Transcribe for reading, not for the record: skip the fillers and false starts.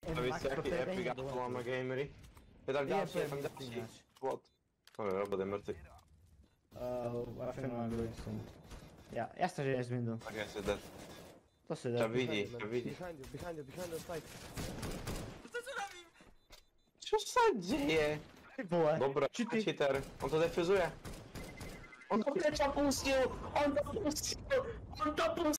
Hai visto anche Epic autolama gamery? E dal gas, dal gas. What? Vabbè, roba da merda. Waar vinden we nou instant? Ja, eerste is minder. Oké, zit dat. Dat is het. Zavidi. Behind you, fight. Co sa dzieje? Dobra, cheater. On to defuzuje. On to puścił! On to puścił! On to puścił!